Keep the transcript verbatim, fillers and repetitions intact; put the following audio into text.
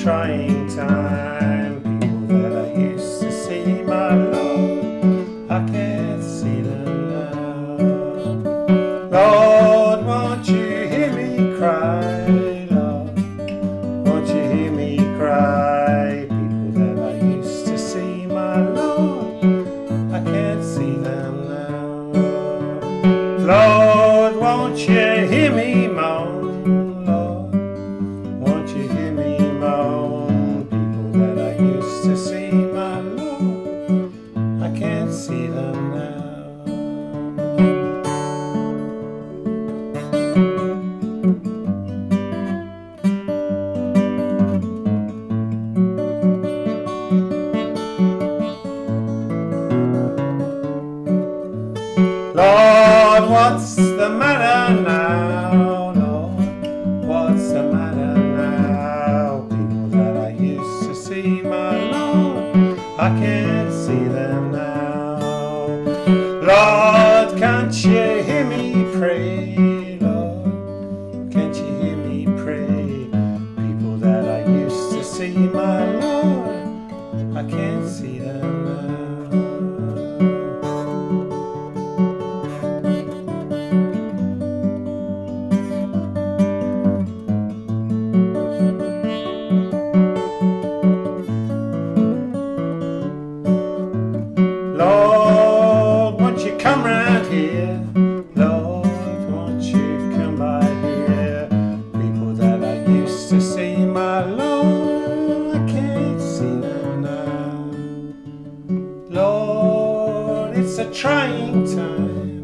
trying time. People that I used to see, my Lord, I can't see them now. Lord, won't you hear me cry? Lord, won't you hear me cry? People that I used to see, my Lord, I can't see them now. Lord, won't you hear me moan? Lord, won't you hear me moan? People that I used to see, my Lord, I can't see them now. Lord, what's the matter now? Lord, what's the matter now? People that I used to see, my Lord, I can't see them now. Lord, can't you hear me pray? Lord, can't you hear me pray? People that I used to see, my Lord, I can't see them now. Lord, won't you come round here? Lord, won't you come by here? People that I used to see, my Lord, I can't see them now. Lord, it's a trying time.